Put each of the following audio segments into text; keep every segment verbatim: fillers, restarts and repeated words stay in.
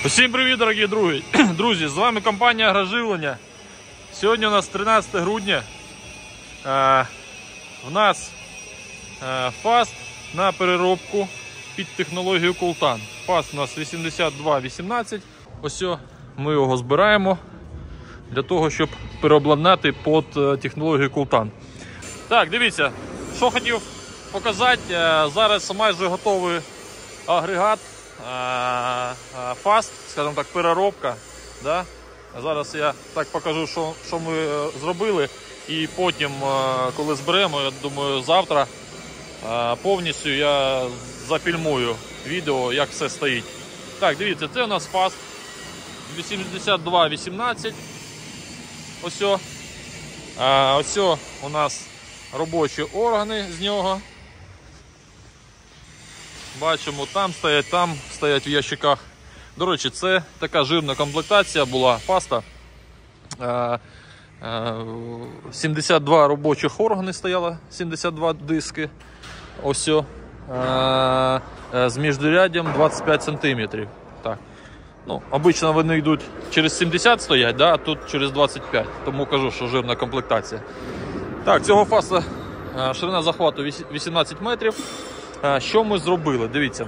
Усім привіт, дорогі друзі! Друзі, з вами компанія Агроживлення. Сьогодні у нас тринадцяте грудня. Е, в нас е, фаст на переробку під технологію Kultan. Фаст у нас вісімдесят два вісімнадцять. Ось ми його збираємо для того, щоб переобладнати під технологію Kultan. Так, дивіться, що хотів показати. Зараз майже готовий агрегат. Фаст, скажімо так, переробка. Да? Зараз я так покажу, що, що ми зробили, і потім, коли зберемо, я думаю, завтра повністю я зафільмую відео, як все стоїть. Так, дивіться, це у нас фаст вісімдесят два вісімнадцять. Ось. А, ось у нас робочі органи з нього. Бачимо, там стоять, там стоять в ящиках. До речі, це така жирна комплектація була фаста. сімдесят два робочих органи стояло, сімдесят два диски. Ось. З міждуряддям двадцять п'ять сантиметрів. Так. Ну, обично вони йдуть через сімдесят стоять, да? А тут через двадцять п'ять. Тому кажу, що жирна комплектація. Так, цього фаста ширина захвату вісімнадцять метрів. Що ми зробили? Дивіться.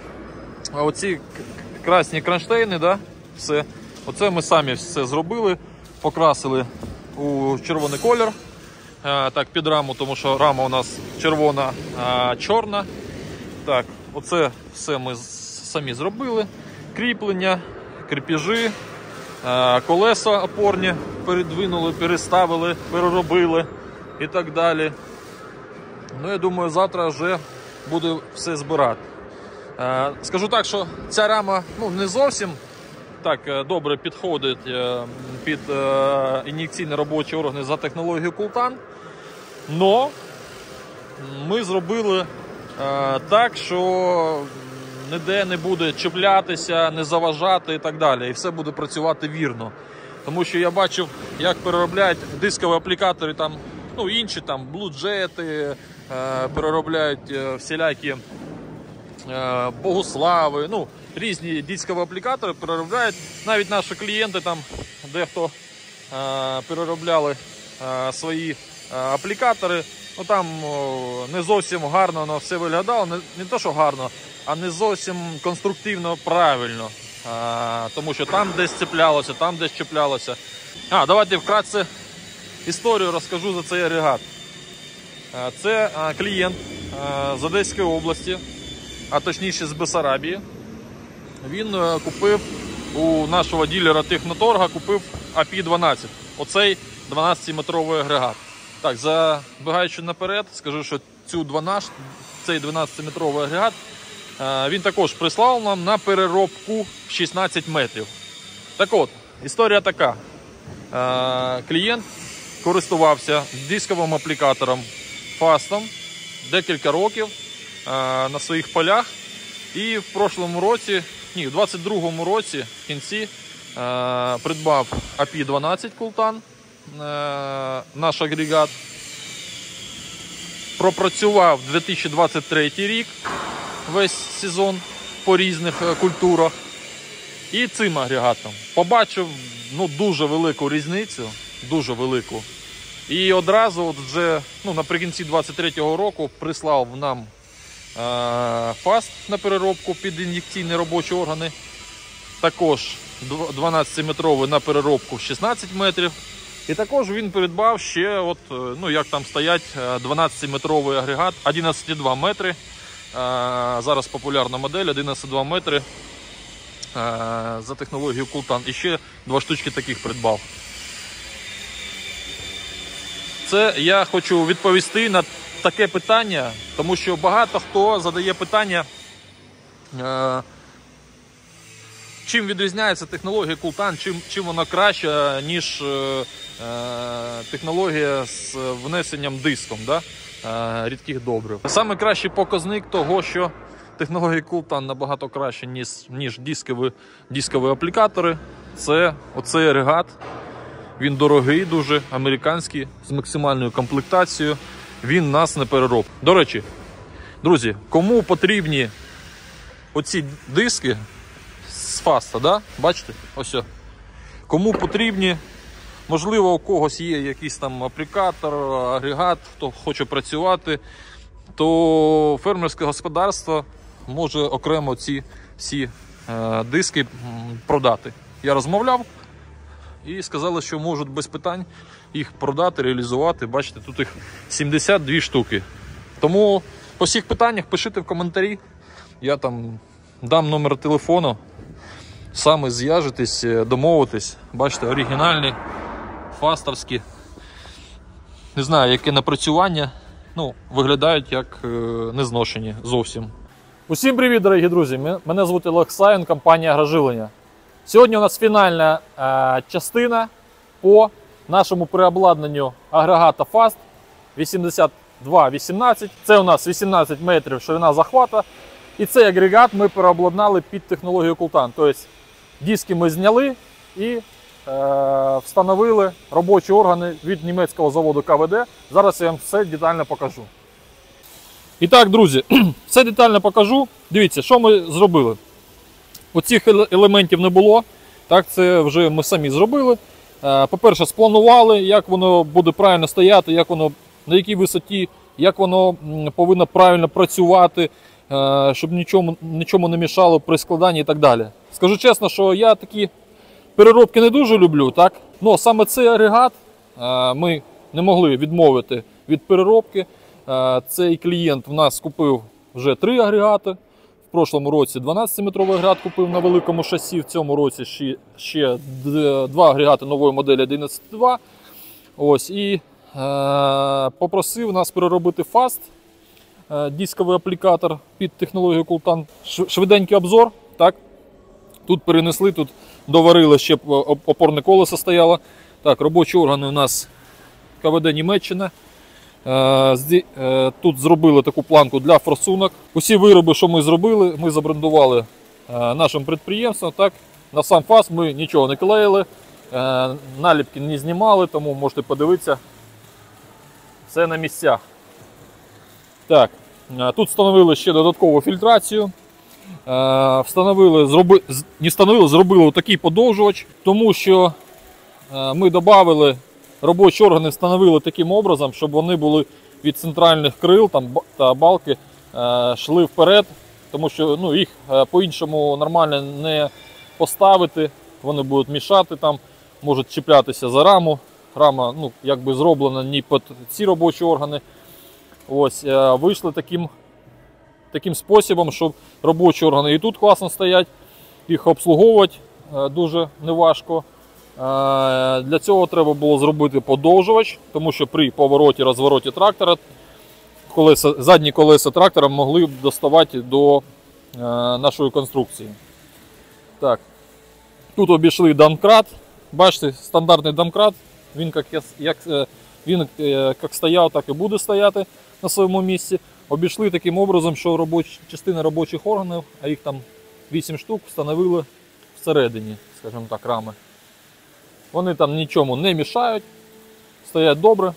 Оці красні кронштейни, да? Все. Оце ми самі все зробили. Покрасили у червоний колір. Так, під раму, тому що рама у нас червона, а чорна. Так, оце все ми самі зробили. Кріплення, кріпежі, колеса опорні передвинули, переставили, переробили і так далі. Ну, я думаю, завтра вже буде все збирати. Скажу так, що ця рама, ну, не зовсім так добре підходить під ін'єкційні робочі органи за технологією Kultan. Но ми зробили так, що ніде не буде чіплятися, не заважати і так далі. І все буде працювати вірно. Тому що я бачив, як переробляють дискові аплікатори, там, ну, інші, там, блуджети, переробляють всілякі Богуслави, ну, різні дискові аплікатори переробляють. Навіть наші клієнти, там, дехто переробляли свої аплікатори. Ну, там не зовсім гарно воно все виглядало, не, не то, що гарно, а не зовсім конструктивно правильно. А, тому що там десь цеплялося, там десь чіплялося. А, давайте вкратце історію розкажу за цей агрегат. А, це а, клієнт а, з Одеської області, а точніше з Бессарабії. Він а, купив у нашого дилера Техноторга, купив ей пі дванадцять. Оцей дванадцятиметровий агрегат. Так, забігаючи наперед, скажу, що цю дванадцять, цей дванадцятиметровий агрегат він також прислав нам на переробку шістнадцять метрів. Так от, історія така. Клієнт користувався дисковим аплікатором фастом декілька років на своїх полях. І в прошлому році, ні, в двадцять другому році в кінці придбав ей пі дванадцять Kultan, наш агрегат. Пропрацював дві тисячі двадцять третій рік весь сезон по різних культурах. І цим агрегатом побачив, ну, дуже велику різницю, дуже велику. І одразу от вже, ну, наприкінці двадцять третього року прислав нам е, фаст на переробку під ін'єкційні робочі органи. Також дванадцятиметровий на переробку шістнадцять метрів. І також він придбав ще, от, ну, як там стоять, дванадцятиметровий агрегат, одинадцять цілих два метри. Зараз популярна модель, одинадцять цілих два метри за технологією Kultan. І ще два штучки таких придбав. Це я хочу відповісти на таке питання, тому що багато хто задає питання, чим відрізняється технологія Kultan, чим, чим вона краща, ніж е, е, технологія з внесенням диском, да? е, рідких добрив. Саме кращий показник того, що технологія Kultan набагато краще, ніж, ніж дискові, дискові аплікатори, це оцей агрегат. Він дорогий, дуже американський, з максимальною комплектацією. Він нас не перероб. До речі, друзі, кому потрібні оці диски з фаста, да? Бачите? Ось. Кому потрібні, можливо, у когось є якийсь там аплікатор, агрегат, хто хоче працювати, то фермерське господарство може окремо ці всі е, диски продати. Я розмовляв і сказали, що можуть без питань їх продати, реалізувати. Бачите, тут їх сімдесят дві штуки. Тому по всіх питаннях пишіть в коментарі. Я там дам номер телефону. Саме зв'яжетесь, домовитесь. Бачите, оригінальні, фастовські. Не знаю, яке напрацювання. Ну, виглядають як е, незношені зовсім. Усім привіт, дорогі друзі! Мене звуть Олег Саєн, компанія Агроживлення. Сьогодні у нас фінальна е, частина по нашому переобладнанню агрегата фаст вісімдесят два вісімнадцять. Це у нас вісімнадцять метрів ширина захвата. І цей агрегат ми переобладнали під технологію Култан. Тобто диски ми зняли і е, встановили робочі органи від німецького заводу ка ве де. Зараз я вам все детально покажу. І так, друзі, все детально покажу. Дивіться, що ми зробили. Оцих елементів не було. Так, це вже ми самі зробили. По-перше, спланували, як воно буде правильно стояти, як воно, на якій висоті, як воно повинно правильно працювати, щоб нічому, нічому не мішало при складанні і так далі. Скажу чесно, що я такі переробки не дуже люблю. Так? Но саме цей агрегат ми не могли відмовити від переробки. Цей клієнт в нас купив вже три агрегати. В прошлому році дванадцятиметровий агрегат купив на великому шасі, в цьому році ще, ще два агрегати нової моделі одинадцять два. Ось, і е, попросив нас переробити фаст, е, дисковий аплікатор під технологію Култан. Швиденький обзор. Так? Тут перенесли, тут доварили, ще опорне колесо стояло. Так, робочі органи у нас ка ве де Німеччина. Тут зробили таку планку для форсунок. Усі вироби, що ми зробили, ми забрендували нашим підприємством. Так? На сам фаст ми нічого не клеїли, наліпки не знімали, тому можете подивитися, все на місцях. Так, тут встановили ще додаткову фільтрацію. Встановили, зроби, не встановили, зробили такий подовжувач, тому що ми додали робочі органи, встановили таким образом, щоб вони були від центральних крил там, та балки е, йшли вперед, тому що ну, їх е, по-іншому нормально не поставити, вони будуть мішати, там, можуть чіплятися за раму. Рама ну, якби зроблена не під ці робочі органи. Ось, е, вийшли таким, таким способом, щоб робочі органи і тут класно стоять, їх обслуговувати е, дуже неважко. Для цього треба було зробити подовжувач, тому що при повороті, розвороті трактора колеса, задні колеса трактора могли б доставати до е, нашої конструкції. Так. Тут обійшли домкрат. Бачите, стандартний домкрат. Він як, як, він як стояв, так і буде стояти на своєму місці. Обійшли таким образом, що робоч, частина робочих органів, а їх там вісім штук, встановили всередині, скажімо так, рами. Вони там нічому не мішають, стоять добре.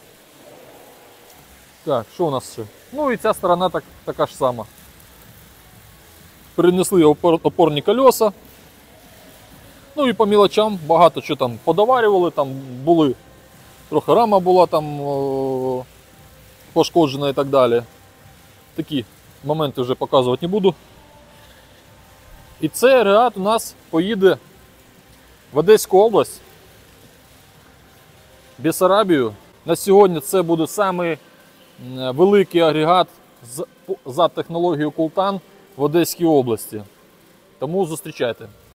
Так, що у нас ще? Ну і ця сторона так, така ж сама. Перенесли опор, опорні колеса. Ну і по мілочам багато що там подоварювали, там були, трохи рама була там о, пошкоджена і так далі. Такі моменти вже показувати не буду. І цей агрегат у нас поїде в Одеську область. Бессарабію. На сьогодні це буде самий великий агрегат за технологією Култан в Одеській області. Тому зустрічайте.